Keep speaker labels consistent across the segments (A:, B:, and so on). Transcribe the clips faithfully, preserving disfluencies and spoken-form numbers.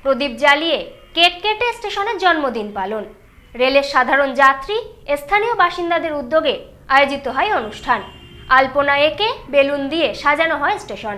A: প্রদীপ জ্বালিয়ে কেক কেটে স্টেশনের জন্মদিন পালন। রেলের সাধারণ যাত্রী স্থানীয় বাসিন্দাদের উদ্যোগে আয়োজিত হয় অনুষ্ঠান। আলপনা এঁকে বেলুন দিয়ে সাজানো হয় স্টেশন।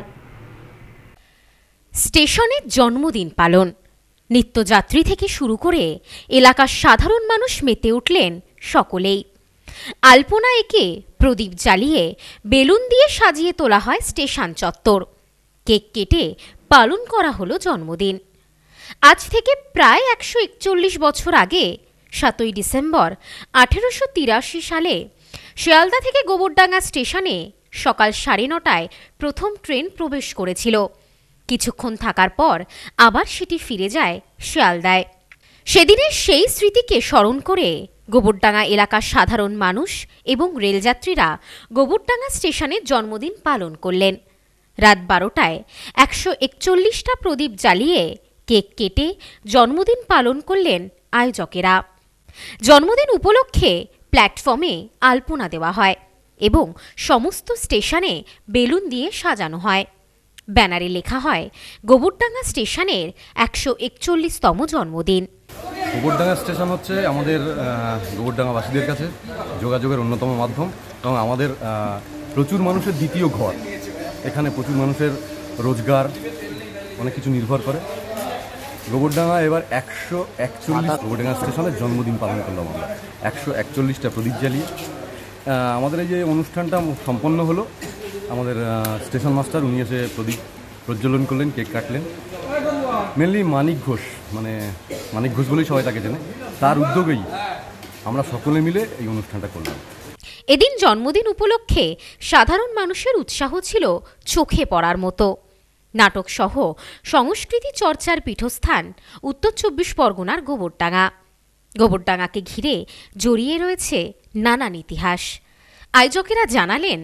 B: স্টেশনে জন্মদিন পালন, নিত্যযাত্রী থেকে শুরু করে এলাকার সাধারণ মানুষ মেতে উঠলেন সকলেই। আলপনা এঁকে প্রদীপ জ্বালিয়ে বেলুন দিয়ে সাজিয়ে তোলা হয় স্টেশন চত্বর। কেক কেটে পালন করা হলো জন্মদিন। আজ থেকে প্রায় একশো একচল্লিশ বছর আগে সাতই ডিসেম্বর আঠেরোশো তিরাশি সালে শিয়ালদা থেকে গোবরডাঙ্গা স্টেশনে সকাল সাড়ে নটায় প্রথম ট্রেন প্রবেশ করেছিল। কিছুক্ষণ থাকার পর আবার সেটি ফিরে যায় শিয়ালদায়। সেদিনের সেই স্মৃতিকে স্মরণ করে গোবরডাঙ্গা এলাকার সাধারণ মানুষ এবং রেলযাত্রীরা গোবরডাঙ্গা স্টেশনে জন্মদিন পালন করলেন। রাত বারোটায় একশো একচল্লিশটা প্রদীপ জ্বালিয়ে কেক কেটে জন্মদিন পালন করলেন আয়োজকেরা। জন্মদিন উপলক্ষে প্ল্যাটফর্মে আলপনা দেওয়া হয় এবং সমস্ত স্টেশনে বেলুন দিয়ে সাজানো হয়। ব্যানারে লেখা হয় গোবরডাঙ্গা স্টেশনের একশো একচল্লিশতম জন্মদিন।
C: গোবরডাঙ্গা স্টেশন হচ্ছে আমাদের গোবরডাঙ্গাবাসীদের কাছে যোগাযোগের অন্যতম মাধ্যম এবং আমাদের প্রচুর মানুষের দ্বিতীয় ঘর। এখানে প্রচুর মানুষের রোজগার অনেক কিছু নির্ভর করে। গোবরডাঙ্গা এবার একশো একচল্লিশ গোবরডাঙ্গা স্টেশনের জন্মদিন পালন করলাম আমরা একশো একচল্লিশটা প্রদীপ জ্বালিয়ে। আমাদের এই যে অনুষ্ঠানটা সম্পন্ন হলো, আমাদের স্টেশন মাস্টার উনি এসে প্রদীপ প্রজ্বলন করলেন, কেক কাটলেন। মেনলি মানিক ঘোষ, মানে মানিক ঘোষ বলেই সবাই তাকে চেনে, তার উদ্যোগেই আমরা সকলে মিলে এই অনুষ্ঠানটা করলাম।
B: এদিন জন্মদিন উপলক্ষে সাধারণ মানুষের উৎসাহ ছিল চোখে পড়ার মতো। নাটক সহ সংস্কৃতি চর্চার পীঠস্থান উত্তর চব্বিশ পরগনার গোবরডাঙ্গা। গোবরডাঙ্গাকে ঘিরে জড়িয়ে রয়েছে নানান ইতিহাস। আয়োজকেরা জানালেন,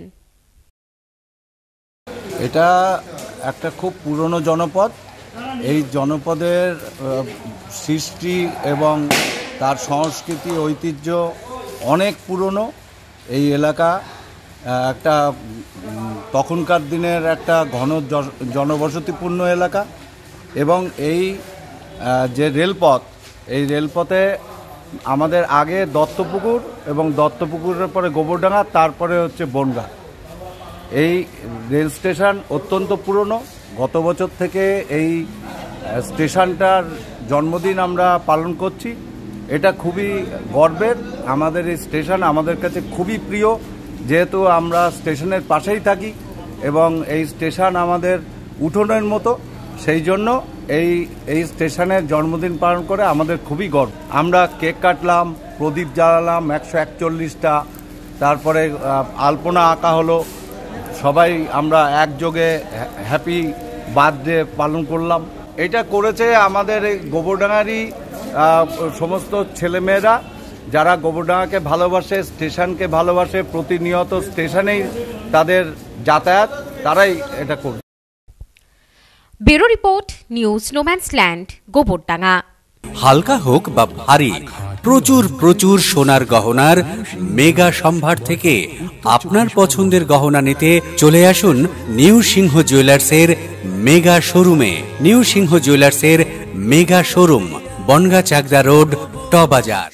D: এটা একটা খুব পুরনো জনপদ। এই জনপদের সৃষ্টি এবং তার সংস্কৃতি ঐতিহ্য অনেক পুরনো। এই এলাকা একটা তখনকার দিনের একটা ঘন জনবসতিপূর্ণ এলাকা এবং এই যে রেলপথ, এই রেলপথে আমাদের আগে দত্তপুকুর এবং দত্তপুকুরের পরে গোবরডাঙ্গা, তারপরে হচ্ছে বনগাঁ। এই রেল স্টেশন অত্যন্ত পুরনো। গত বছর থেকে এই স্টেশনটার জন্মদিন আমরা পালন করছি। এটা খুবই গর্বের। আমাদের এই স্টেশন আমাদের কাছে খুবই প্রিয়, যেহেতু আমরা স্টেশনের পাশেই থাকি এবং এই স্টেশন আমাদের উঠোনের মতো। সেই জন্য এই এই স্টেশনের জন্মদিন পালন করে আমাদের খুবই গর্ব। আমরা কেক কাটলাম, প্রদীপ জ্বালালাম একশো একচল্লিশটা, তারপরে আলপনা আঁকা হলো। সবাই আমরা একযোগে হ্যাপি বার্থডে পালন করলাম। এটা করেছে আমাদের এই গোবরডাঙ্গারই সমস্ত ছেলেমেয়েরা, যারা গোবরডাঙ্গাকে ভালোবাসে, স্টেশনকে ভালোবাসে, প্রতিনিয়ত স্টেশনেই তাদের যাতায়াত, তারাই এটা করবে।
B: Bureau report, news no man's land, Gobardanga.
E: হালকা হোক বা ভারী, প্রচুর প্রচুর সোনার গহনার মেগা সম্ভার থেকে আপনার পছন্দের গহনা নিতে চলে আসুন নিউ সিংহ জুয়েলার্সের মেগা শোরুমে। নিউ সিংহ জুয়েলার্সের mega showroom, Bongaon Chakdah road, ট বাজার।